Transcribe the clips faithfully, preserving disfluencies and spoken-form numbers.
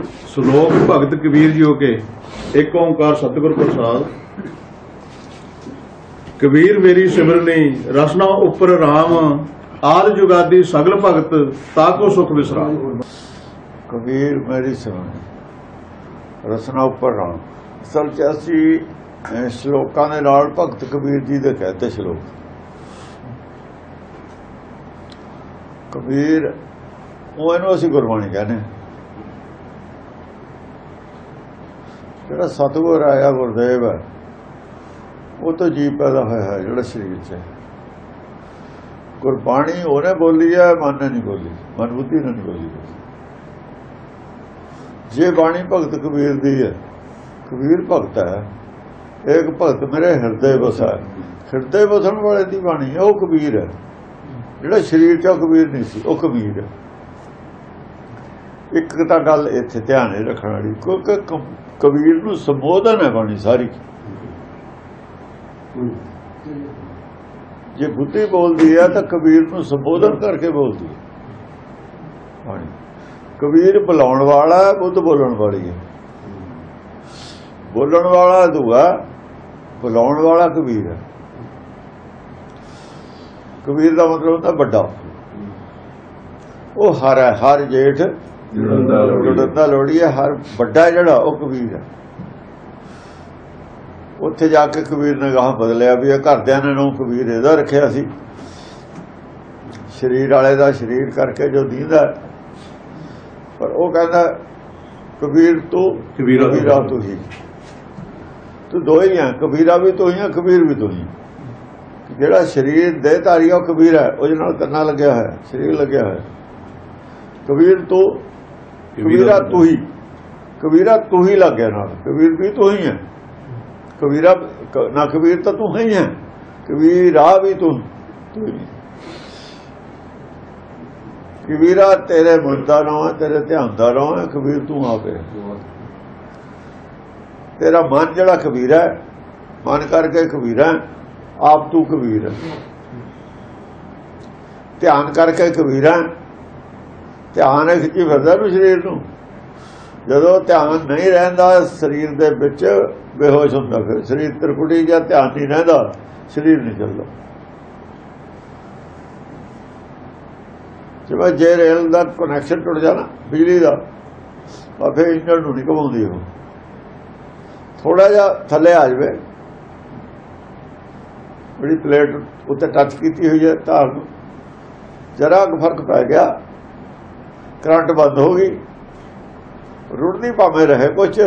श्लोक भगत कबीर जी के एक ओंकार सतगुर प्रसाद। कबीर मेरी सिमरनी रसना उपर राम, आद जुगादी सगल भगत ताको सुख विश्राम। कबीर मेरी सिमरनी रसना उपर राम। असल च असीं श्लोकां दे नाल भगत कबीर जी दे कहते श्लोक। कबीर ਉਹ ਇਹਨੂੰ ਅਸੀਂ ਗੁਰਬਾਣੀ ਕਹਿੰਦੇ। ਜਿਹੜਾ ਸਤਿਗੁਰ ਆਇਆ ਗੁਰਦੇਵ ਹੈ ਉਹ ਤੋਂ ਜੀਵ ਪੈਦਾ ਹੋਇਆ ਹੈ ਜਿਹੜਾ ਸਰੀਰ 'ਚ ਹੈ। ਗੁਰਬਾਣੀ ਉਹਨੇ ਬੋਲੀ ਹੈ, ਮਨ ਨੇ ਨਹੀਂ ਬੋਲੀ, ਮਨ ਬੁੱਧੀ ਨੇ ਨਹੀਂ ਬੋਲੀ। ਜੇ ਬਾਣੀ ਭਗਤ ਕਬੀਰ ਦੀ ਹੈ, ਕਬੀਰ ਭਗਤ ਹੈ। ਇੱਕ ਭਗਤ ਮੇਰੇ ਹਿਰਦੇ ਵਸਾ, ਹਿਰਦੇ ਵਸਣ ਵਾਲੇ ਦੀ ਬਾਣੀ ਹੈ, ਉਹ ਕਬੀਰ ਹੈ। ਜਿਹੜਾ ਸਰੀਰ 'ਚ ਕਬੀਰ ਨਹੀਂ ਸੀ, ਉਹ ਕਬੀਰ ਹੈ। ਇੱਕ ਤਾਂ ਗੱਲ ਇੱਥੇ ਧਿਆਨ ਰੱਖਣ ਵਾਲੀ, ਕਿਉਂਕਿ ਕਬੀਰ ਨੂੰ ਸੰਬੋਧਨ ਹੈ ਬਾਣੀ ਸਾਰੀ। ਜੇ ਬੁੱਧੀ ਬੋਲਦੀ ਹੈ ਤਾਂ ਕਬੀਰ ਨੂੰ ਸੰਬੋਧਨ ਕਰਕੇ ਬੋਲਦੀ ਹੈ ਬਾਣੀ। ਕਬੀਰ ਬੁਲਾਉਣ ਵਾਲਾ, ਬੁੱਧ ਬੋਲਣ ਵਾਲੀ ਹੈ। ਬੋਲਣ ਵਾਲਾ ਦੂਆ, ਬੁਲਾਉਣ ਵਾਲਾ ਕਬੀਰ ਹੈ। ਕਬੀਰ ਦਾ ਮਤਲਬ ਹੁੰਦਾ ਵੱਡਾ। ਉਹ ਹਰ ਹੈ, ਹਰ ਜੇਠ ਜੁੜਦਾ ਲੋੜੀ ਹੈ। ਹਰ ਵੱਡਾ ਜਿਹੜਾ ਉਹ ਕਬੀਰ ਹੈ। ਉੱਥੇ ਜਾ ਕੇ ਕਬੀਰ ਨੇ ਗਾਹ ਬਦਲਿਆ ਵੀ ਇਹ ਘਰਦਿਆਂ ਨੇ ਨੂੰ ਕਬੀਰ ਇਹਦਾ ਰੱਖਿਆ ਸੀ, ਸਰੀਰ ਵਾਲੇ ਦਾ ਸਰੀਰ ਕਰਕੇ ਜੋ ਦੀਂਦਾ। ਪਰ ਉਹ ਕਹਿੰਦਾ ਕਬੀਰ ਤੂੰ ਕਬੀਰਾ ਤੂੰ ਹੀ, ਤੂੰ ਦੋ ਹੀ ਹੈ। ਕਬੀਰਾ ਵੀ ਤੂੰ ਹੀ ਹੈ, ਕਬੀਰ ਵੀ ਤੂੰ ਹੀ। ਜਿਹੜਾ ਸਰੀਰ ਦੇ ਧਾਰੀ ਉਹ ਕਬੀਰ ਹੈ, ਉਹਦੇ ਨਾਲ ਕੰਨਾ ਲੱਗਿਆ ਹੋਇਆ, ਸਰੀਰ ਲੱਗਿਆ ਹੋਇਆ। ਕਬੀਰ ਤੂੰ ਕਬੀਰਾ ਤੂੰ ਹੀ, ਕਬੀਰਾ ਤੂੰ ਹੀ ਲੱਗ ਗਿਆ ਨਾਲ। ਕਬੀਰ ਵੀ ਤੂੰ ਹੀ ਹੈ, ਕਬੀਰਾ ਨਾ ਕਬੀਰ ਤਾਂ ਤੂੰ ਹੀ ਹੈ, ਕਬੀਰਾ ਵੀ ਤੂੰ ਤੂੰ ਹੀ। ਕਬੀਰਾ ਤੇਰੇ ਮਨ ਦਾ ਨਾਮ ਹੈ, ਤੇਰੇ ਧਿਆਨ ਦਾ ਨਾਮ ਹੈ। ਕਬੀਰ ਤੂੰ ਆਪੇ, ਤੇਰਾ ਮਨ ਜਿਹੜਾ ਕਬੀਰ ਹੈ, ਮਨ ਕਰਕੇ ਕਬੀਰ ਹੈ। ਆਪ ਤੂੰ ਕਬੀਰ ਹੈ, ਧਿਆਨ ਕਰਕੇ ਕਬੀਰ ਹੈ। ਧਿਆਨ ਹੈ ਖਿੱਚੀ ਫਿਰਦਾ ਨੂੰ ਸਰੀਰ ਨੂੰ। ਜਦੋਂ ਧਿਆਨ ਨਹੀਂ ਰਹਿੰਦਾ ਸਰੀਰ ਦੇ ਵਿੱਚ, ਬੇਹੋਸ਼ ਹੁੰਦਾ। ਫਿਰ ਸਰੀਰ ਤਿਰਕੁਟੀ ਜਾਂ ਧਿਆਨ ਨਹੀਂ ਰਹਿੰਦਾ, ਸਰੀਰ ਨਹੀਂ ਚੱਲਦਾ। ਜਿਵੇਂ ਜੇ ਰੇਲ ਦਾ ਕਨੈਕਸ਼ਨ ਟੁੱਟ ਜਾਣਾ ਬਿਜਲੀ ਦਾ, ਤਾਂ ਫਿਰ ਇੰਜਣ ਨੂੰ ਨਹੀਂ ਘੁਮਾਉਂਦੀ। ਉਹ ਥੋੜਾ ਜਿਹਾ ਥੱਲੇ ਆ ਜਾਵੇ, ਬੜੀ ਪਲੇਟ ਉੱਤੇ ਟੱਚ ਕੀਤੀ ਹੋਈ ਹੈ ਤਾਰ ਨੂੰ, ਜਰਾ ਕੁ ਫਰਕ ਪੈ ਗਿਆ, ਕਰੰਟ ਬੰਦ ਹੋ ਗਈ। ਰੁੜਦੀ ਭਾਵੇਂ ਰਹੇ ਕੁਛ ਚਿਰ,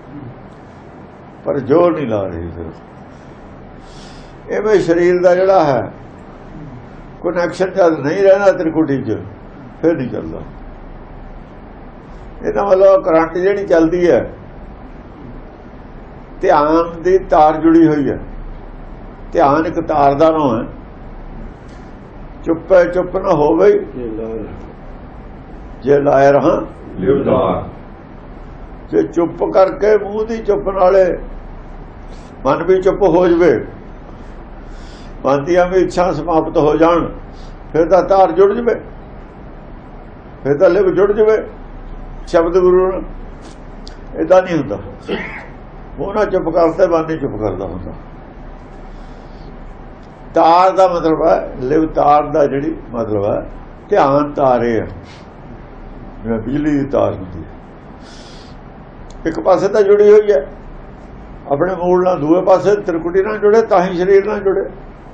ਪਰ ਜੋਰ ਨਹੀਂ ਲਾ ਰਹੀ। ਫਿਰ ਇਵੇਂ ਸਰੀਰ ਦਾ ਜਿਹੜਾ ਹੈ ਕਨੈਕਸ਼ਨ ਜਦ ਨਹੀਂ ਰਹਿਣਾ ਤ੍ਰਿਕੁਟੀ 'ਚ, ਫਿਰ ਨਹੀਂ ਚੱਲਦਾ। ਇਹਦਾ ਮਤਲਬ ਕਰੰਟ ਜਿਹੜੀ ਚੱਲਦੀ ਹੈ, ਧਿਆਨ ਦੀ ਤਾਰ ਜੁੜੀ ਹੋਈ ਹੈ। ਧਿਆਨ ਇੱਕ ਤਾਰ ਦਾ ਨਾਮ ਹੈ। ਚੁੱਪੇ ਚੁੱਪ ਨਾ ਹੋਵੇ ਜੇ ਲਾਇ ਰਹਾ ਲਿਵਦਾਰ। ਜੇ ਚੁੱਪ ਕਰਕੇ ਮੂੰਹ ਦੀ ਚੁੱਪ ਨਾਲੇ ਮਨ ਵੀ ਚੁੱਪ ਹੋ ਜਵੇ, ਮਨ ਦੀਆਂ ਵੀ ਇੱਛਾ ਸਮਾਪਤ ਹੋ ਜਾਣ, ਫਿਰ ਤਾਂ ਤਾਰ ਜੁੜ ਜਵੇ, ਫਿਰ ਤਾਂ ਲਿਵ ਜੁੜ ਜਵੇ ਸ਼ਬਦ ਗੁਰੂ ਨਾਲ। ਏਦਾਂ ਨਹੀਂ ਹੁੰਦਾ। ਮੂੰਹ ਨਾਲ ਚੁੱਪ ਕਰਦੇ, ਮਨ ਨਹੀਂ ਚੁੱਪ ਕਰਦਾ ਹੁੰਦਾ। ਤਾਰ ਦਾ ਮਤਲਬ ਹੈ, ਲਿਵ ਤਾਰ ਦਾ ਜਿਹੜੀ ਮਤਲਬ ਹੈ ਧਿਆਨ ਤਾਰੇ ਹੈ, ਜਿਵੇਂ ਬਿਜਲੀ ਦੀ ਤਾਰ ਹੁੰਦੀ ਹੈ। ਇੱਕ ਪਾਸੇ ਤਾਂ ਜੁੜੀ ਹੋਈ ਹੈ ਆਪਣੇ ਮੂਲ ਨਾਲ, ਦੂਏ ਪਾਸੇ ਤ੍ਰਿਕੁਟੀ ਨਾਲ ਜੁੜੇ, ਤਾਂ ਹੀ ਸਰੀਰ ਨਾਲ ਜੁੜੇ।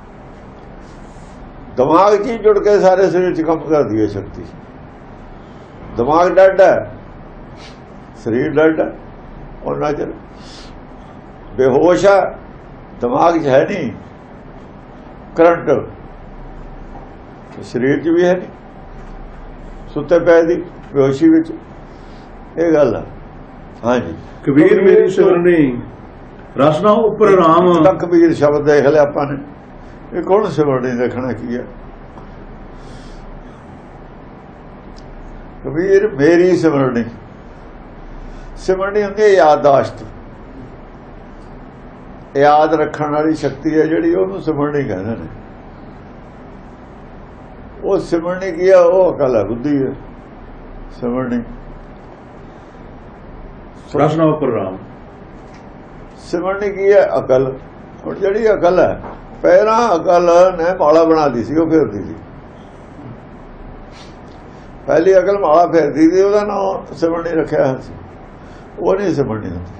ਦਿਮਾਗ 'ਚ ਹੀ ਜੁੜ ਕੇ ਸਾਰੇ ਸਰੀਰ 'ਚ ਕੰਮ ਕਰਦੀ ਹੈ ਸ਼ਕਤੀ। ਦਿਮਾਗ ਡੱਡ ਹੈ, ਸਰੀਰ ਡੱਡ ਹੈ। ਉਹਨਾਂ ਚਿਰ ਬੇਹੋਸ਼ ਹੈ, ਦਿਮਾਗ 'ਚ ਹੈ ਨਹੀਂ ਕਰੰਟ, ਸਰੀਰ 'ਚ ਵੀ ਹੈ ਨਹੀਂ, ਸੁੱਤੇ ਪਏ ਦੀ ਬੇਹੋਸ਼ੀ ਵਿੱਚ। ਇਹ ਗੱਲ ਹੈ। ਹਾਂਜੀ, ਕਬੀਰ ਮੇਰੀ ਸਿਮਰਨੀ ਰਸਨਾ ਉੱਪਰ ਰਾਮ। ਤਾਂ ਕਬੀਰ ਸ਼ਬਦ ਦੇਖ ਲਿਆ ਆਪਾਂ ਨੇ। ਇਹ ਕੌਣ ਸਿਮਰਨੀ ਦੇਖਣਾ ਕੀ ਹੈ? ਕਬੀਰ ਮੇਰੀ ਸਿਮਰਨੀ। ਸਿਮਰਨੀ ਹੁੰਦੀ ਹੈ ਯਾਦਾਸ਼ਤ, ਯਾਦ ਰੱਖਣ ਵਾਲੀ ਸ਼ਕਤੀ ਹੈ ਜਿਹੜੀ, ਉਹਨੂੰ ਸਿਮਰਨੀ ਕਹਿੰਦੇ ਨੇ। ਉਹ ਸਿਮਰਨੀ ਕੀ ਹੈ? ਉਹ ਅਕਲ ਹੈ, ਬੁੱਧੀ ਹੈ। ਸਿਮਰਨੀ ਰਸਨਾ ਉੱਪਰ ਰਾਮ। ਸਿਮਰਨੀ ਕੀ ਹੈ? ਅਕਲ। ਹੁਣ ਜਿਹੜੀ ਅਕਲ ਹੈ, ਪਹਿਲਾਂ ਅਕਲ ਨੇ ਮਾਲਾ ਬਣਾਦੀ ਸੀ, ਉਹ ਫੇਰਦੀ ਸੀ। ਪਹਿਲੀ ਅਕਲ ਮਾਲਾ ਫੇਰਦੀ ਸੀ, ਉਹਦਾ ਨਾਮ ਸਿਮਰਨੀ ਰੱਖਿਆ ਹੋਇਆ ਸੀ। ਉਹ ਨਹੀਂ ਸਿਮਰਨੀ ਹੁੰਦੀ।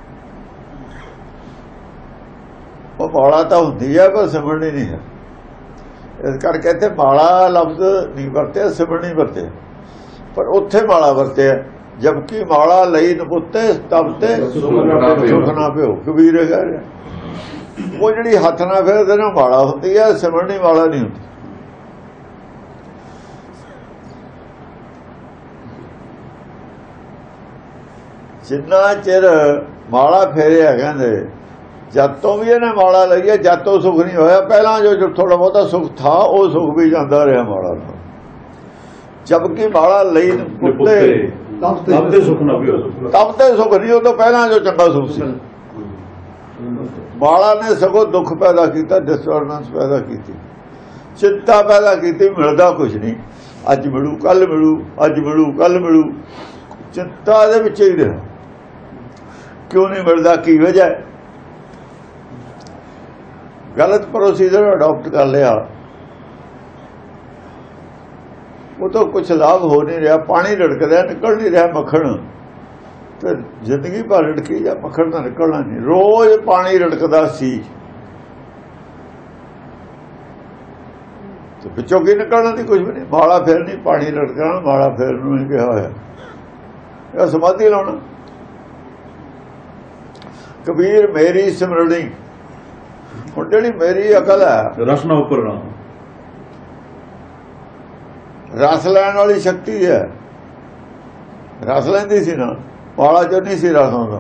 ਉਹ ਮਾਲਾ ਤਾਂ ਹੁੰਦੀ ਹੈ, ਪਰ ਸਿਮਰਨੀ ਨਹੀਂ ਹੈ। ਇਸ ਕਰਕੇ ਇੱਥੇ ਮਾਲਾ ਲਫ਼ਜ਼ ਨਹੀਂ ਵਰਤਿਆ, ਸਿਮਰਨੀ ਵਰਤਿਆ। ਪਰ ਉੱਥੇ ਮਾਲਾ ਵਰਤਿਆ, ਜਬਕਿ ਮਾਲਾ ਲਈ ਨਪੁੱਤੇ ਤਬ ਤੇ ਸੁਖ ਨਾ ਪਿਓ। ਕਬੀਰ ਹੈ ਉਹ ਜਿਹੜੀ ਹੱਥ ਨਾਲ ਫੇਰਦੇ ਨੇ ਮਾਲਾ ਹੁੰਦੀ ਹੈ, ਸਿਮਰਨੀ ਮਾਲਾ ਨਹੀਂ ਹੁੰਦੀ। ਜਿੰਨਾ ਚਿਰ ਮਾਲਾ ਫੇਰਿਆ, ਕਹਿੰਦੇ ਜਦ ਤੋਂ ਵੀ ਇਹਨੇ ਮਾਲਾ ਲਈ ਹੈ, ਜਦ ਤੋਂ ਸੁਖ ਨਹੀਂ ਹੋਇਆ। ਪਹਿਲਾਂ ਜੋ ਥੋੜਾ ਬਹੁਤਾ ਸੁਖ ਥਾ, ਉਹ ਸੁਖ ਵੀ ਜਾਂਦਾ ਰਿਹਾ ਮਾਲਾ ਨਾਲ। ਜਬਕਿ ਮਾਲਾ ਲਈ ਪੁੱਤੇ ਤਬ ਤੇ ਸੁਖ ਨਾ ਪਿਓ। ਤਬ ਤੇ ਸੁਖ ਨਹੀਂ, ਉਹ ਤੋਂ ਪਹਿਲਾਂ ਜੋ ਚੰਗਾ ਸੁਖ ਸੀ। ਮਾਲਾ ਨੇ ਸਗੋਂ ਦੁੱਖ ਪੈਦਾ ਕੀਤਾ, ਡਿਸਟਰਬੈਂਸ ਪੈਦਾ ਕੀਤੀ, ਚਿੰਤਾ ਪੈਦਾ ਕੀਤੀ। ਮਿਲਦਾ ਕੁਝ ਨਹੀਂ, ਅੱਜ ਮਿਲੂ ਕੱਲ ਮਿਲੂ, ਅੱਜ ਮਿਲੂ ਕੱਲ ਮਿਲੂ, ਚਿੰਤਾ ਦੇ ਵਿੱਚ ਹੀ ਰਿਹਾ। ਕਿਉਂ ਨਹੀਂ ਮਿਲਦਾ? ਕੀ ਵਜ੍ਹਾ ਹੈ? ਗਲਤ ਪ੍ਰੋਸੀਜਰ ਅਡਾਪਟ ਕਰ ਲਿਆ, ਉਹ ਤੋਂ ਕੁਛ ਲਾਭ ਹੋ ਨਹੀਂ ਰਿਹਾ। ਪਾਣੀ ਰੜਕਦਾ, ਨਿਕਲ ਨਹੀਂ ਰਿਹਾ ਮੱਖਣ, ਤੇ ਜ਼ਿੰਦਗੀ ਭਰ ਰੜਕੀ ਜਾਂ ਮੱਖਣ ਤਾਂ ਨਿਕਲਣਾ ਨਹੀਂ। ਰੋਜ਼ ਪਾਣੀ ਰੜਕਦਾ ਸੀ, ਤੇ ਵਿੱਚੋਂ ਕੀ ਨਿਕਲਣਾ ਦੀ ਕੁਝ ਵੀ ਨਹੀਂ। ਮਾਲਾ ਫੇਰ ਨਹੀਂ, ਪਾਣੀ ਰੜਕਣਾ, ਮਾਲਾ ਫੇਰ ਨੂੰ ਹੀ ਕਿਹਾ ਹੋਇਆ। ਇਹ ਸਮਾਧੀ ਲਾਉਣਾ। ਕਬੀਰ ਮੇਰੀ ਸਿਮਰਨੀ। ਹੁਣ ਜਿਹੜੀ ਮੇਰੀ ਅਕਲ ਹੈ, ਰਸਨਾ ਉੱਪਰ ਰਾਮ, ਰਸ ਲੈਣ ਵਾਲੀ ਸ਼ਕਤੀ ਹੈ। ਰਸ ਲੈਂਦੀ ਸੀ ਨਾ, ਮਾਲਾ ਚ ਨਹੀਂ ਸੀ ਰਸ ਆਉਂਦਾ।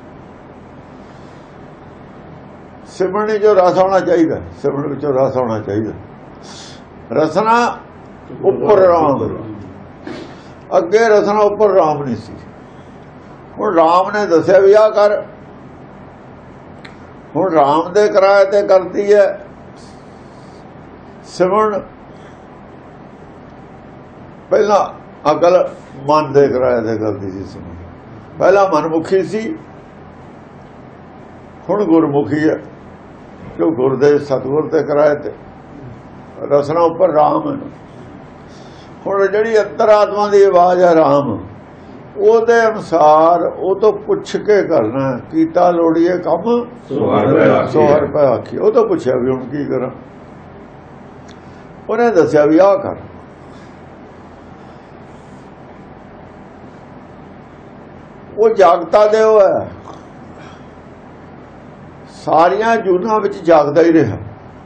ਸਿਮਰਨੀ ਜੋ ਰਸ ਆਉਣਾ ਚਾਹੀਦਾ, ਸਿਮਰਨ ਵਿੱਚੋਂ ਰਸ ਆਉਣਾ ਚਾਹੀਦਾ। ਰਸਨਾ ਉੱਪਰ ਰਾਮ, ਅੱਗੇ ਰਸਨਾ ਉੱਪਰ ਰਾਮ ਨਹੀਂ ਸੀ। ਹੁਣ ਰਾਮ ਨੇ ਦੱਸਿਆ ਵੀ ਆਹ ਕਰ। ਹੁਣ ਰਾਮ ਦੇ ਕਿਰਾਏ ਤੇ ਕਰਦੀ ਹੈ ਸਿਮਰਨ। ਪਹਿਲਾਂ ਅਕਲ ਮਨ ਦੇ ਕਿਰਾਏ ਤੇ ਕਰਦੀ ਸੀ ਸਿਮਰਨ। ਪਹਿਲਾਂ ਮਨਮੁਖੀ ਸੀ, ਹੁਣ ਗੁਰਮੁਖੀ ਹੈ। ਕਿਉਂ? ਗੁਰ ਦੇ ਸਤਿਗੁਰ ਦੇ ਕਿਰਾਏ ਤੇ। ਰਸਨਾ ਉੱਪਰ ਰਾਮ ਹੈ। ਹੁਣ ਜਿਹੜੀ ਅੰਤਰਾਤਮਾ ਦੀ ਆਵਾਜ਼ ਹੈ ਰਾਮ, ਉਹਦੇ ਅਨੁਸਾਰ ਉਹ ਤੋਂ ਪੁੱਛ ਕੇ ਕਰਨਾ। ਕੀਤਾ ਲੋੜੀਏ ਕੰਮ ਸੌ ਰੁਪਏ ਆਖੀ। ਉਹ ਤੋਂ ਪੁੱਛਿਆ ਵੀ ਹੁਣ ਕੀ ਕਰਾਂ? ਉਹਨੇ ਦੱਸਿਆ ਵੀ ਆਹ ਕਰ। ਉਹ ਜਾਗਤਾ ਦੇ ਉਹ ਹੈ, ਸਾਰੀਆਂ ਜੂਨਾਂ ਵਿੱਚ ਜਾਗਦਾ ਹੀ ਰਿਹਾ।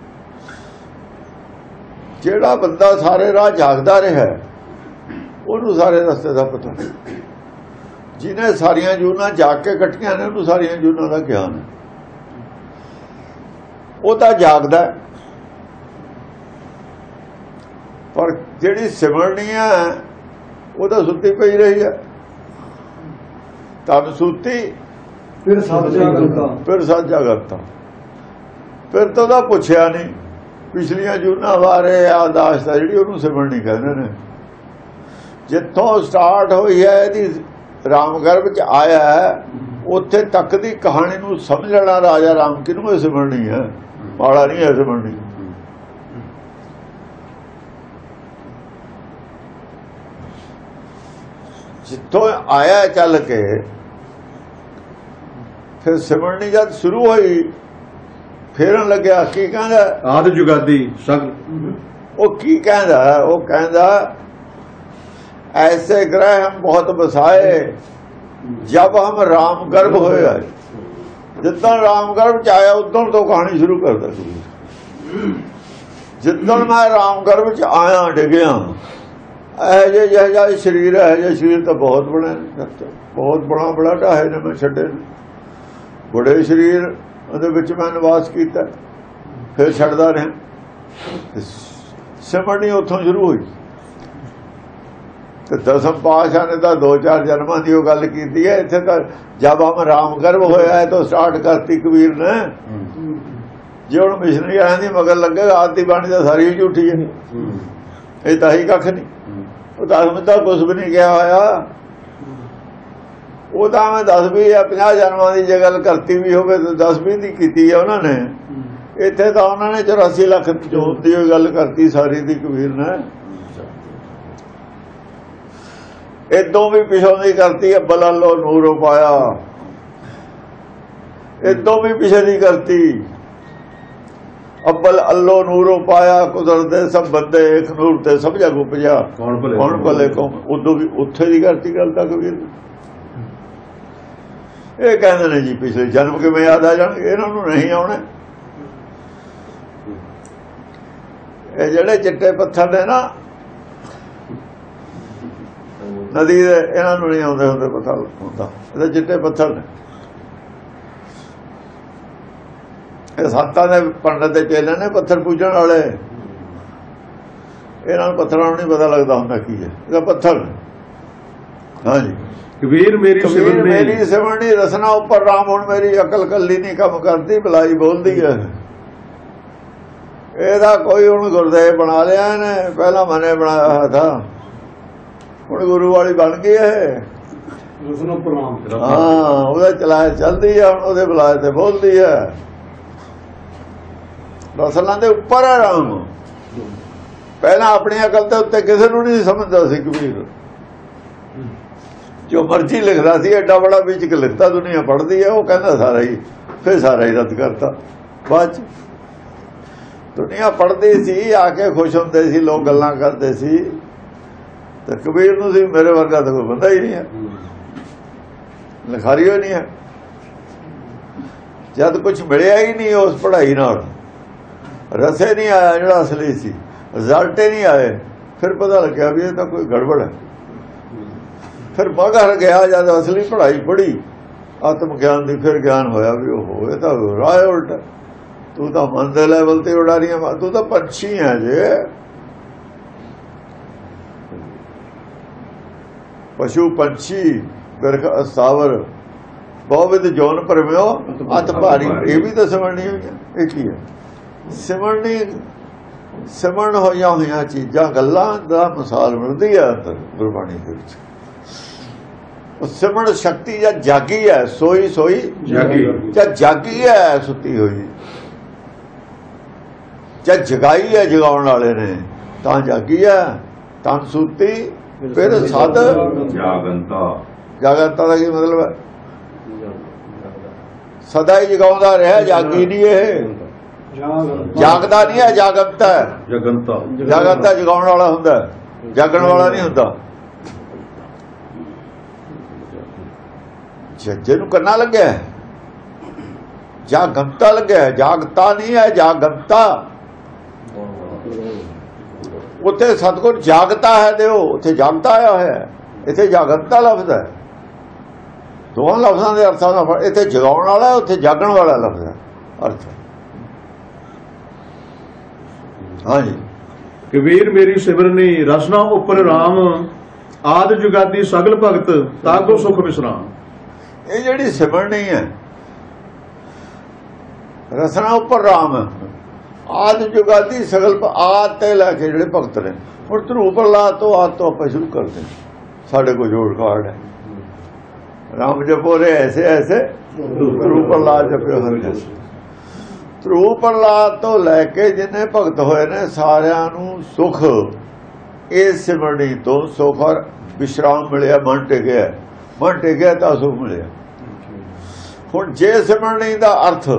ਜਿਹੜਾ ਬੰਦਾ ਸਾਰੇ ਰਾਹ ਜਾਗਦਾ ਰਿਹਾ, ਉਹਨੂੰ ਸਾਰੇ ਰਸਤੇ ਦਾ ਪਤਾ। ਜਿਹਨੇ ਸਾਰੀਆਂ ਜੂਨਾਂ ਜਾਗ ਕੇ ਕੱਟੀਆਂ ਨੇ, ਉਹਨੂੰ ਸਾਰੀਆਂ ਜੂਨਾਂ ਦਾ ਗਿਆਨ ਹੈ। ਉਹ ਤਾਂ ਜਾਗਦਾ, ਪਰ ਜਿਹੜੀ ਸਿਮਰਨੀ ਹੈ ਉਹ ਤਾਂ ਸੁੱਤੀ ਪਈ ਰਹੀ ਹੈ। ਤਨ ਸੁੱਤੀ ਫਿਰ ਸਭ ਜਾਗਰਤਾ, ਫਿਰ ਸਭ ਜਾਗਰਤਾ। ਫਿਰ ਤਾਂ ਉਹਦਾ ਪੁੱਛਿਆ ਨਹੀਂ। ਪਿਛਲੀਆਂ ਜੂਨਾਂ ਬਾਰੇ ਆਦਾਸ਼ਤਾ ਜਿਹੜੀ, ਉਹਨੂੰ ਸਿਮਰਨੀ ਕਹਿੰਦੇ ਨੇ। ਜਿੱਥੋਂ ਸਟਾਰਟ ਹੋਈ ਹੈ ਇਹਦੀ, ਰਾਮਗਰਭ ਚ ਆਇਆ ਹੈ, ਉੱਥੇ ਤੱਕ ਦੀ ਕਹਾਣੀ ਨੂੰ ਸਮਝ ਲੈਣਾ ਰਾਜਾ ਰਾਮ ਕਿਹਨੂੰ ਇਹ ਸਿਮਰਨੀ ਹੈ, ਮਾਲਾ ਨਹੀਂ ਹੈ ਸਿਮਰਨੀ। ਜਿੱਥੋਂ ਆਇਆ ਚੱਲ ਕੇ ਫਿਰ ਸਿਮਰਨੀ ਜਦ ਸ਼ੁਰੂ ਹੋਈ, ਫੇਰਨ ਲੱਗਿਆ। ਕੀ ਕਹਿੰਦਾ? ਆਦਿ ਜੁਗਾਦੀ ਸਗਲ। ਉਹ ਕੀ ਕਹਿੰਦਾ? ਉਹ ਕਹਿੰਦਾ ऐसे ग्रह हम बहुत बसाए जब हम राम गर्भ होया। जिदन राम गर्भ च आया उदन तो कहानी शुरू करता। जिदन मैं राम गर्भ च आया डिगया, ऐसे जहा शरीर है, जो शरीर तो बहुत बने, बहुत बड़ा बड़ा ढाहे ने मैं छड्डे, बड़े शरीर मैं निवास किया, फिर छड्डदा रहा। सिमरनी उत्थों शुरू हुई। तो दसम पातशाह ने तो दो चार जन्मां की गल की है। इत्थे तो जब हम राम गर्भ होया है तो स्टार्ट करती कबीर ने। जे हुण मिशनरी वालियां दी मगर लगेगा आदि बाणी तो सारी झूठी है, ये तो ही कख नहीं। वो दसम तो कुछ भी नहीं गया होया। ਉਹ ਤਾਂ ਮੈਂ ਦਸ ਵੀਹ ਜਾਂ ਪੰਜਾਹ ਜਨਮਾਂ ਦੀ ਜੇ ਗੱਲ ਕਰਤੀ ਵੀ ਹੋਵੇ ਤਾਂ ਦਸ ਵੀਹ ਦੀ ਕੀਤੀ ਹੈ ਉਹਨਾਂ ਨੇ। ਇੱਥੇ ਤਾਂ ਉਹਨਾਂ ਨੇ ਚੁਰਾਸੀ ਲੱਖ ਜੋਤ ਦੀ ਗੱਲ ਕਰਤੀ ਸਾਰੀ ਦੀ ਕਬੀਰ ਨੇ। ਇਦੋਂ ਵੀ ਪਿਛੋਂ ਦੀ ਕਰਤੀ ਅੱਬਲ ਅੱਲੋ ਨੂਰੋ ਪਾਇਆ, ਇਦੋਂ ਵੀ ਪਿਛੇ ਦੀ ਕਰਤੀ ਅੱਬਲ ਅੱਲੋ ਨੂਰੋ ਪਾਇਆ। ਕੁਦਰਤ ਦੇ ਸਭ ਬੰਦੇ ਇੱਕ ਨੂਰ ਤੇ ਸਭ ਜਗ ਉਪਜਿਆ, ਕੌਣ ਭਲੇ ਕੌਣ ਭਲੇ ਕੌਣ। ਉਦੋਂ ਵੀ ਉੱਥੇ ਦੀ ਕਰਤੀ ਗੱਲ ਤਾਂ ਕਬੀਰ ਨੇ। ਇਹ ਕਹਿੰਦੇ ਨੇ ਜੀ ਪਿਛਲੇ ਜਨਮ ਕਿਵੇਂ ਯਾਦ ਆ ਜਾਣਗੇ, ਇਹਨਾਂ ਨੂੰ ਨਹੀਂ ਆਉਣਾ। ਇਹ ਜਿਹੜੇ ਚਿੱਟੇ ਪੱਥਰ ਨੇ ਨਾ ਨਦੀ ਦੇ, ਇਹਨਾਂ ਨੂੰ ਨਹੀਂ ਆਉਂਦੇ ਹੁੰਦੇ ਪਤਾ ਹੁੰਦਾ। ਇਹਦੇ ਚਿੱਟੇ ਪੱਥਰ ਨੇ। ਇਹ ਸੱਤਾਂ ਦੇ ਪੰਡਤ ਦੇ ਚੇਲੇ ਨੇ ਪੱਥਰ ਪੂਜਣ ਵਾਲੇ। ਇਹਨਾਂ ਨੂੰ ਪੱਥਰਾਂ ਨੂੰ ਨਹੀਂ ਪਤਾ ਲੱਗਦਾ ਹੁੰਦਾ ਕੀ ਹੈ। ਇਹਦਾ ਪੱਥਰ ਹਾਂਜੀ। ਕਬੀਰ ਮੇਰੀ ਕਬੀਰ ਮੇਰੀ ਸਿਮਰਨੀ ਰਸਨਾ ਉੱਪਰ ਰਾਮ। ਹੁਣ ਮੇਰੀ ਅਕਲ ਕੱਲੀ ਨਹੀਂ ਕੰਮ ਕਰਦੀ, ਬੁਲਾਈ ਬੋਲਦੀ ਹੈ। ਇਹਦਾ ਕੋਈ ਹੁਣ ਗੁਰਦੇਵ ਬਣਾ ਲਿਆ ਇਹਨੇ, ਪਹਿਲਾਂ ਮਨੇ ਬਣਾਇਆ ਹੋਇਆ ਥਾ, ਹੁਣ ਗੁਰੂ ਵਾਲੀ ਬਣ ਗਈ ਹੈ। ਹਾਂ, ਉਹਦਾ ਚਲਾਇਆ ਚੱਲਦੀ ਹੈ, ਹੁਣ ਉਹਦੇ ਬੁਲਾਏ ਤੇ ਬੋਲਦੀ ਹੈ। ਰਸਲਾਂ ਦੇ ਉੱਪਰ ਹੈ ਰਾਮ। ਪਹਿਲਾਂ ਆਪਣੀ ਅਕਲ ਦੇ ਉੱਤੇ ਕਿਸੇ ਨੂੰ ਨਹੀਂ ਸਮਝਦਾ ਸੀ ਕਬੀਰ। ਜੋ ਮਰਜ਼ੀ ਲਿਖਦਾ ਸੀ, ਐਡਾ ਬੜਾ ਵਿੱਚ ਲਿਖਤਾ, ਦੁਨੀਆ ਪੜ੍ਹਦੀ ਹੈ, ਉਹ ਕਹਿੰਦਾ ਸਾਰਾ ਹੀ, ਫਿਰ ਸਾਰਾ ਹੀ ਰੱਦ ਕਰਤਾ। ਬਾਅਦ ਚ ਦੁਨੀਆ ਪੜ੍ਹਦੀ ਸੀ, ਆ ਕੇ ਖੁਸ਼ ਹੁੰਦੇ ਸੀ, ਲੋਕ ਗੱਲਾਂ ਕਰਦੇ ਸੀ। ਤੇ ਕਬੀਰ ਨੂੰ ਸੀ ਮੇਰੇ ਵਰਗਾ ਤਾਂ ਕੋਈ ਬੰਦਾ ਹੀ ਨਹੀਂ ਹੈ, ਲਿਖਾਰੀ ਹੋਈ ਨਹੀਂ ਹੈ। ਜਦ ਕੁਝ ਮਿਲਿਆ ਹੀ ਨਹੀਂ ਉਸ ਪੜ੍ਹਾਈ ਨਾਲ, ਰਸੇ ਨਹੀਂ ਆਇਆ ਜਿਹੜਾ ਅਸਲੀ ਸੀ, ਰਿਜ਼ਲਟ ਹੀ ਨਹੀਂ ਆਏ, ਫਿਰ ਪਤਾ ਲੱਗਿਆ ਵੀ ਇਹ ਤਾਂ ਕੋਈ ਗੜਬੜ ਹੈ। ਫਿਰ ਮਗਰ ਗਿਆ ਜਦ ਅਸਲੀ ਪੜ੍ਹਾਈ ਪੜ੍ਹੀ ਆਤਮ ਗਿਆਨ ਦੀ, ਫਿਰ ਗਿਆਨ ਹੋਇਆ ਵੀ ਉਹ ਹੋਏ ਤਾਂ ਰਾਹ ਉਲਟਾ। ਤੂੰ ਤਾਂ ਮਨ ਦੇ ਲੈਵਲ ਤੇ ਉਡਾ ਰਹੀ ਹੈ, ਤੂੰ ਤਾਂ ਪੰਛੀ ਹੈ ਜੇ। ਪਸ਼ੂ ਪੰਛੀ ਬਿਰਖ ਅਸਾਵਰ ਬਹੁਵਿਧ ਜੋਨ ਭਰਮਿਓ ਅਤ ਭਾਰੀ। ਇਹ ਵੀ ਤਾਂ ਸਿਮਰਨੀ ਹੋਈ ਹੈ। ਇਹ ਕੀ ਹੈ ਸਿਮਰਨੀ? ਸਿਮਰਨ ਹੋਈਆਂ ਹੋਈਆਂ ਚੀਜ਼ਾਂ ਗੱਲਾਂ ਦਾ ਮਿਸਾਲ ਮਿਲਦੀ ਹੈ ਅੰਦਰ ਗੁਰਬਾਣੀ ਦੇ ਵਿੱਚ। ਸਿਮਰਨ ਸ਼ਕਤੀ ਜਾਂ ਜਾਗੀ ਹੈ, ਸੋਈ ਸੋਈ ਜਾਗੀ, ਜਾਂ ਜਾਗੀ ਹੈ ਸੁੱਤੀ ਹੋਈ, ਜਾਂ ਜਗਾਈ ਹੈ ਜਗਾਉਣ ਵਾਲੇ ਨੇ, ਤਾਂ ਜਾਗੀ ਹੈ ਤਾਂ ਸੁੱਤੀ। ਫਿਰ ਸਦ ਜਾਗੰਤਾ। ਜਾਗੰਤਾ ਦਾ ਕੀ ਮਤਲਬ ਹੈ? ਸਦਾ ਹੀ ਜਗਾਉਂਦਾ ਰਿਹਾ, ਜਾਗੀ ਨਹੀਂ। ਇਹ ਜਾਗਦਾ ਨਹੀਂ ਹੈ, ਜਾਗੰਤਾ ਹੈ। ਜਗੰਤਾ ਜਾਗੰਤਾ ਜਗਾਉਣ ਵਾਲਾ ਹੁੰਦਾ, ਜਾਗਣ ਵਾਲਾ ਨਹੀਂ ਹੁੰਦਾ। ਜਿਹਨੂੰ ਕੰਨਾ ਲੱਗਿਆ ਜਾਗੰਤਾ ਲੱਗਿਆ, ਜਾਗਤਾ ਨਹੀਂ ਹੈ, ਜਾਗੰਤਾ। ਉੱਥੇ ਸਤਿਗੁਰ ਜਾਗਤਾ ਹੈ ਦਿਓ, ਉੱਥੇ ਜਾਗਤਾ ਆਇਆ ਹੋਇਆ, ਇੱਥੇ ਜਾਗੰਤਾ ਲਫ਼ਜ਼ ਹੈ। ਦੋਵਾਂ ਲਫ਼ਜ਼ਾਂ ਦੇ ਅਰਥਾਂ ਦਾ, ਇੱਥੇ ਜਗਾਉਣ ਵਾਲਾ, ਉੱਥੇ ਜਾਗਣ ਵਾਲਾ ਲਫ਼ਜ਼ ਹੈ ਅਰਥ। ਹਾਂਜੀ। ਕਬੀਰ ਮੇਰੀ ਸਿਮਰਨੀ ਰਸਨਾ ਉੱਪਰ ਰਾਮ। ਆਦ ਜੁਗਾਦੀ ਸਗਲ ਭਗਤ ਤਾਕੋ ਸੁਖ ਵਿਸਰਾਮ। ਇਹ ਜਿਹੜੀ ਸਿਮਰਨੀ ਹੈ ਰਸਨਾ ਉੱਪਰ ਰਾਮ, ਆਦ ਜੁਗਾਦੀ ਸਗਲ। ਆਦ ਤੇ ਲੈ ਕੇ ਜਿਹੜੇ ਭਗਤ ਨੇ, ਹੁਣ ਧਰੂ ਪ੍ਰਹਲਾਦ ਤੋਂ ਆਦ ਤੋਂ ਆਪਾਂ ਸ਼ੁਰੂ ਕਰਦੇ ਸਾਡੇ ਕੋਲ ਜੋੜ ਕਾਰਡ ਹੈ। ਰਾਮ ਜਪੋ ਰੇ ਐਸੇ ਐਸੇ, ਧਰੂ ਪ੍ਰਹਲਾਦ ਜਪਿਓ ਹਰਿ ਜੈਸੇ। ਧਰੂ ਪ੍ਰਹਲਾਦ ਤੋਂ ਲੈ ਕੇ ਜਿੰਨੇ ਭਗਤ ਹੋਏ ਨੇ ਸਾਰਿਆਂ ਨੂੰ ਸੁਖ ਇਸ ਸਿਮਰਨੀ ਤੋਂ, ਸੁਖ ਔਰ ਵਿਸ਼ਰਾਮ ਮਿਲਿਆ। ਮਨ ਟਿਕਿਆ, ਮਨ ਟਿਕਿਆ ਤਾਂ ਸੁਖ ਮਿਲਿਆ। ਹੁਣ ਜੇ ਸਿਮਰਨੀ ਦਾ ਅਰਥ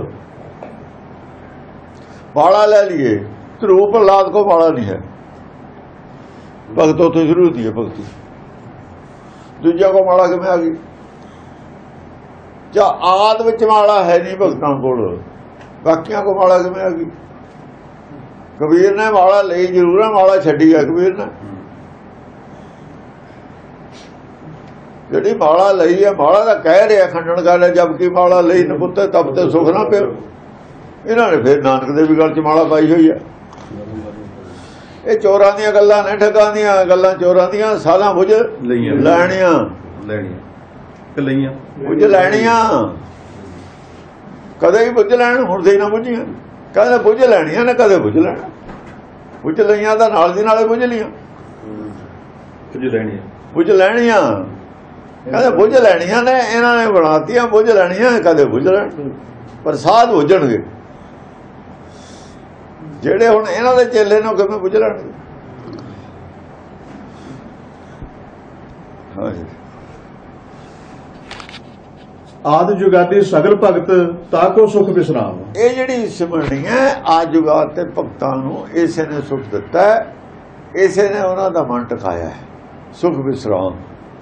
ਮਾਲਾ ਲੈ ਲਈਏ, ਧਰੂ ਪ੍ਰਹਲਾਦ ਕੋ ਮਾਲਾ ਨਹੀਂ ਹੈ, ਭਗਤ ਉੱਥੇ ਸ਼ੁਰੂ ਹੁੰਦੀ ਹੈ ਭਗਤੀ। ਦੂਜਾ ਕੋ ਮਾਲਾ ਕਿਵੇਂ ਆ ਗਈ? ਜਾਂ ਆਦ ਵਿੱਚ ਮਾਲਾ ਹੈ ਨਹੀਂ ਭਗਤਾਂ ਕੋਲ, ਬਾਕੀਆਂ ਕੋ ਮਾਲਾ ਕਿਵੇਂ ਆ ਗਈ? ਕਬੀਰ ਨੇ ਮਾਲਾ ਲਈ ਜ਼ਰੂਰ ਹੈ, ਮਾਲਾ ਛੱਡੀ ਹੈ ਕਬੀਰ ਨੇ। ਜਿਹੜੀ ਮਾਲਾ ਲਈ ਹੈ, ਮਾਲਾ ਦਾ ਕਹਿ ਰਿਹਾ ਖੰਡਨ ਕਰ ਰਿਹਾ, ਜਬਕਿ ਮਾਲਾ ਲਈ ਨਪੁੱਤੇ ਤਬ ਤੇ ਸੁਖ ਨਾ ਪਿਓ। ਇਹਨਾਂ ਨੇ ਫਿਰ ਨਾਨਕ ਦੇ ਵੀ ਗੱਲ ਚ ਮਾਲਾ ਪਾਈ ਹੋਈ ਹੈ। ਇਹ ਚੋਰਾਂ ਦੀਆਂ ਗੱਲਾਂ ਨੇ, ਠੱਗਾਂ ਦੀਆਂ ਗੱਲਾਂ, ਚੋਰਾਂ ਦੀਆਂ ਸਾਲਾਂ ਬੁਝ ਲੈਣੀਆਂ ਲੈਣੀਆਂ ਲੈਣੀਆਂ ਲਈਆਂ ਬੁਝ ਲੈਣੀਆਂ, ਕਦੇ ਹੀ ਬੁਝ ਲੈਣ। ਹੁਣ ਦੇ ਨਾ ਬੁਝੀਆਂ, ਕਹਿੰਦੇ ਬੁਝ ਲੈਣੀਆਂ ਨੇ, ਕਦੇ ਬੁਝ ਲੈਣਾ। ਬੁਝ ਲਈਆਂ ਤਾਂ ਨਾਲ ਦੀ ਨਾਲੇ ਬੁਝ ਲੀਆਂ, ਬੁਝ ਲੈਣੀਆਂ ਬੁਝ ਲੈਣੀਆਂ। ਕਹਿੰਦੇ ਬੁੱਝ ਲੈਣੀਆਂ ਨੇ, ਇਹਨਾਂ ਨੇ ਬਣਾਤੀਆਂ ਬੁੱਝ ਲੈਣੀਆਂ, ਕਦੇ ਬੁੱਝ ਲੈਣ ਪ੍ਰਸਾਦ ਬੁੱਝਣਗੇ। ਜਿਹੜੇ ਹੁਣ ਇਹਨਾਂ ਦੇ ਚੇਲੇ ਨੂੰ ਕਿਵੇਂ ਬੁੱਝ ਲੈਣਗੇ? ਹਾਂਜੀ। ਆਦਿ ਜੁਗਾਦੀ ਸਗਲ ਭਗਤ ਤਾਕੋ ਸੁਖ ਵਿਸਰਾਮ। ਇਹ ਜਿਹੜੀ ਸਿਮਰਨੀ ਹੈ ਆਦਿ ਜੁਗਾਦ ਤੇ ਭਗਤਾਂ ਨੂੰ ਇਸੇ ਨੇ ਸੁਖ ਦਿੱਤਾ ਹੈ, ਇਸੇ ਨੇ ਉਹਨਾਂ ਦਾ ਮਨ ਟਿਕਾਇਆ ਹੈ। ਸੁਖ ਵਿਸਰਾਮ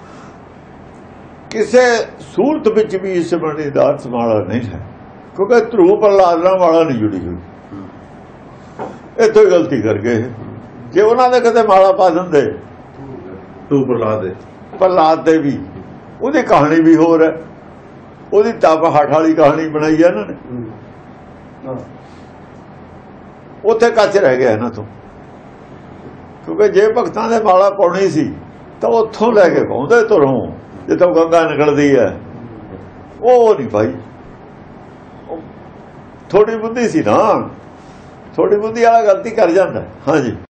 ਕਿਸੇ ਸੂਰਤ ਵਿੱਚ ਵੀ ਸਿਮਰਨੀ ਦਾ ਸਮਾਲਾ ਨਹੀਂ ਹੈ, ਕਿਉਂਕਿ ਧਰੂ ਪ੍ਰਹਲਾਦ ਨਾਲ ਵਾਲਾ ਨਹੀਂ ਜੁੜੀ ਹੋਈ। ਇੱਥੋਂ ਹੀ ਗਲਤੀ ਕਰ ਗਏ। ਜੇ ਉਹਨਾਂ ਦੇ ਕਦੇ ਮਾਲਾ ਪਾ ਦਿੰਦੇ ਤੂੰ ਪ੍ਰਹਲਾਦ ਦੇ ਪ੍ਰਹਲਾਦ ਦੇ ਵੀ, ਉਹਦੀ ਕਹਾਣੀ ਵੀ ਹੋਰ ਹੈ, ਉਹਦੀ ਤਪ ਹੱਠ ਵਾਲੀ ਕਹਾਣੀ ਬਣਾਈ ਹੈ ਇਹਨਾਂ ਨੇ। ਉੱਥੇ ਕੱਚ ਰਹਿ ਗਿਆ ਇਹਨਾਂ ਤੋਂ, ਕਿਉਂਕਿ ਜੇ ਭਗਤਾਂ ਦੇ ਮਾਲਾ ਪਾਉਣੀ ਸੀ ਤਾਂ ਉੱਥੋਂ ਲੈ ਕੇ ਪਾਉਂਦੇ ਧਰੋਂ, ਜਿੱਥੋਂ ਗੰਗਾ ਨਿਕਲਦੀ ਹੈ, ਉਹ ਨਹੀਂ ਭਾਈ। ਥੋੜੀ ਬੁੱਧੀ ਸੀ ਨਾ, ਥੋੜੀ ਬੁੱਧੀ ਵਾਲਾ ਗਲਤੀ ਕਰ ਜਾਂਦਾ। ਹਾਂਜੀ।